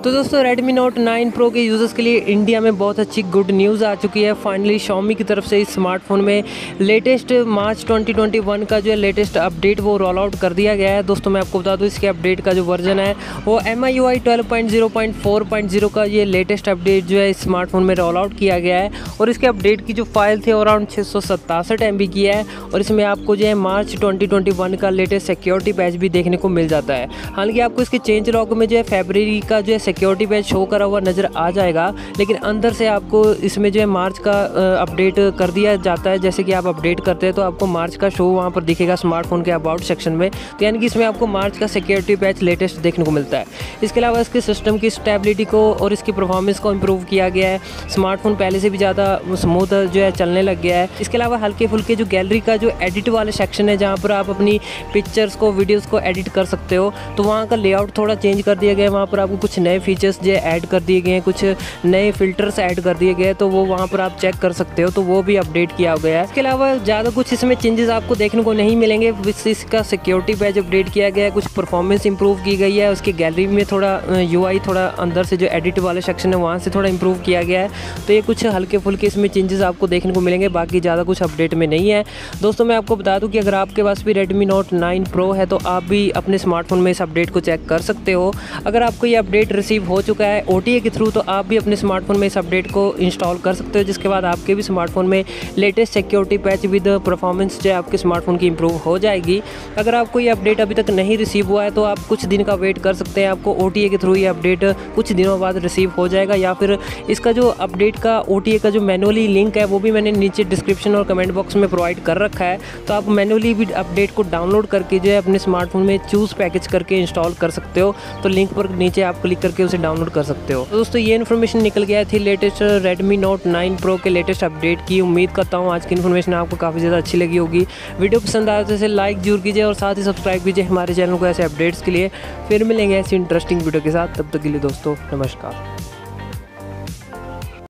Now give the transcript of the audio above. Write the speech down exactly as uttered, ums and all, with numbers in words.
तो दोस्तों Redmi Note nine Pro के यूज़र्स के लिए इंडिया में बहुत अच्छी गुड न्यूज़ आ चुकी है। फाइनली Xiaomi की तरफ से इस स्मार्टफोन में latest March twenty twenty one का जो है लेटेस्ट अपडेट वो रोल आउट कर दिया गया है। दोस्तों मैं आपको बता दूं इसके अपडेट का जो वर्जन है वो M I U I twelve point zero point four point zero का ये लेटेस्ट अपडेट जो है इस स्मार्टफोन में रोल आउट किया गया है। और इसके अपडेट की जो फाइल थी अराउंड छः सौ सत्तासठ एम बी की है और इसमें आपको जो है मार्च ट्वेंटी ट्वेंटी वन का लेटेस्ट सिक्योरिटी पैच भी देखने को मिल जाता है। हालांकि आपको इसके चेंज लॉग में जो है फरवरी का जो है सिक्योरिटी पैच शो करा हुआ नज़र आ जाएगा, लेकिन अंदर से आपको इसमें जो है मार्च का अपडेट कर दिया जाता है। जैसे कि आप अपडेट करते हैं तो आपको मार्च का शो वहाँ पर दिखेगा स्मार्टफोन के अबाउट सेक्शन में, तो यानी कि इसमें आपको मार्च का सिक्योरिटी पैच लेटेस्ट देखने को मिलता है। इसके अलावा इसके सिस्टम की स्टेबिलिटी को और इसकी परफॉर्मेंस को इम्प्रूव किया गया है। स्मार्टफोन पहले से भी ज़्यादा स्मूथ जो है चलने लग गया है। इसके अलावा हल्के फुल्के जो गैलरी का जो एडिट वाले सेक्शन है जहाँ पर आप अपनी पिक्चर्स को वीडियोज़ को एडिट कर सकते हो, तो वहाँ का लेआउट थोड़ा चेंज कर दिया गया है। वहाँ पर आपको कुछ नए फीचर्स जो ऐड कर दिए गए हैं, कुछ नए फिल्टर्स ऐड कर दिए गए हैं, तो वो वहाँ पर आप चेक कर सकते हो, तो वो भी अपडेट किया गया है। इसके अलावा ज़्यादा कुछ इसमें चेंजेस आपको देखने को नहीं मिलेंगे। इसका सिक्योरिटी पैच अपडेट किया गया है, कुछ परफॉर्मेंस इंप्रूव की गई है, उसकी गैलरी में थोड़ा यूआई थोड़ा अंदर से जो एडिट वाले सेक्शन है वहाँ से थोड़ा इंप्रूव किया गया है। तो ये कुछ हल्के फुल्के इसमें चेंजेस आपको देखने को मिलेंगे, बाकी ज़्यादा कुछ अपडेट में नहीं है। दोस्तों मैं आपको बता दूँ कि अगर आपके पास भी Redmi Note नाइन Pro है तो आप भी अपने स्मार्टफोन में इस अपडेट को चेक कर सकते हो। अगर आपको ये अपडेट रिसीव हो चुका है ओ टी ए के थ्रू तो आप भी अपने स्मार्टफोन में इस अपडेट को इंस्टॉल कर सकते हो, जिसके बाद आपके भी स्मार्टफोन में latest security patch with performance जो है आपके स्मार्टफोन की इंप्रूव हो जाएगी। अगर आपको ये अपडेट अभी तक नहीं रिसीव हुआ है तो आप कुछ दिन का वेट कर सकते हैं। आपको ओ टी ए के थ्रू ये अपडेट कुछ दिनों बाद रिसीव हो जाएगा, या फिर इसका जो अपडेट का ओ टी ए का जो मैनुअली लिंक है वो भी मैंने नीचे डिस्क्रिप्शन और कमेंट बॉक्स में प्रोवाइड कर रखा है, तो आप मैनुअली भी अपडेट को डाउनलोड करके जो है अपने स्मार्टफोन में चूज़ पैकेज करके इंस्टॉल कर सकते हो। तो लिंक पर नीचे आप क्लिक करके उसे डाउनलोड कर सकते हो। तो दोस्तों ये इन्फॉर्मेशन निकल गया थी latest Redmi Note nine Pro के लेटेस्ट अपडेट की। उम्मीद करता हूँ आज की इन्फॉर्मेशन आपको काफ़ी ज़्यादा अच्छी लगी होगी। वीडियो पसंद आए तो इसे लाइक जरूर कीजिए और साथ ही सब्सक्राइब कीजिए हमारे चैनल को ऐसे अपडेट्स के लिए। फिर मिलेंगे ऐसी इंटरेस्टिंग वीडियो के साथ, तब तक के लिए दोस्तों नमस्कार।